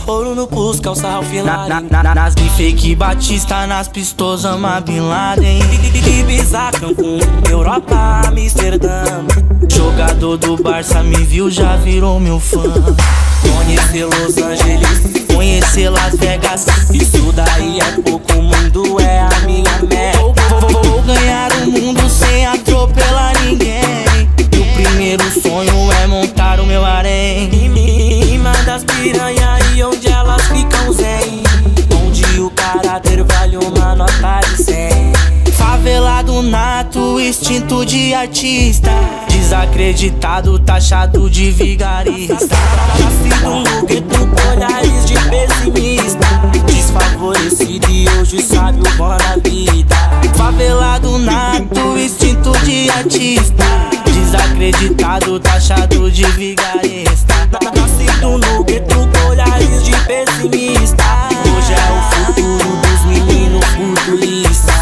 ouro no pulso, calça Ralph Lauren. Nas fake Batista, nas pistolas ama Bin Laden. Ibiza, Cancún, Europa, Amsterdã. Jogador do Barça me viu, já virou meu fã. Conhecer Los Angeles, conhecer Las Vegas, isso daí é pouco, o mundo é a minha meta. Vou ganhar o mundo sem atropelar ninguém. E o primeiro sonho é montar o meu harém. Em cima das piranha e onde elas ficam zen, onde o caráter vale uma nota de 100. Favelado nato, instinto de artista, desacreditado, taxado de vigarista. Nascido no gueto com olhares de pessimista, desfavorecido e hoje sabe o bom na vida. Favelado nato, instinto de artista, desacreditado, taxado de vigarista. Nascido no gueto com olhares de pessimista, hoje é o futuro dos meninos futuristas.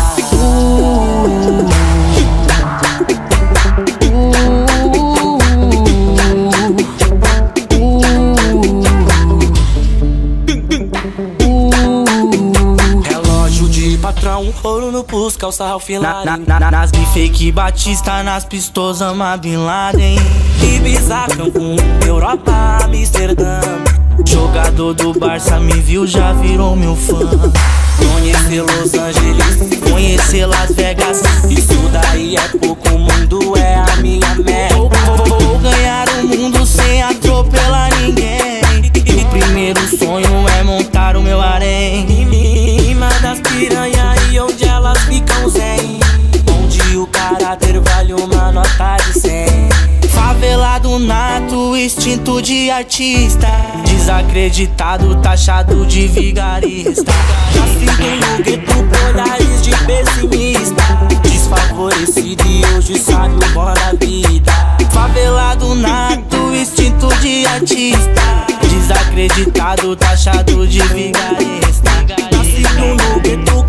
Relógio de patrão, ouro no pulso, calça Ralph Lauren. Nas fake Batista, nas pistolas ama Bin Laden. Ibiza, Cancún, Europa, Amsterdã. Jogador do Barça me viu, já virou meu fã. Conhecer Los Angeles, conhecer Las Vegas, isso daí é pouco, o mundo é a minha meta. Vou ganhar o mundo sem atropelar ninguém. E o primeiro sonho é montar o meu harém. Em cima das piranha e onde elas ficam zen, onde o caráter vale uma nota de 100. Favelado nato, instinto de artista, desacreditado, taxado de vigarista. Nascido no gueto com olhares de pessimista, desfavorecido e hoje sabe o bom na vida. Favelado nato, instinto de artista, desacreditado, taxado de vigarista. Nascido no gueto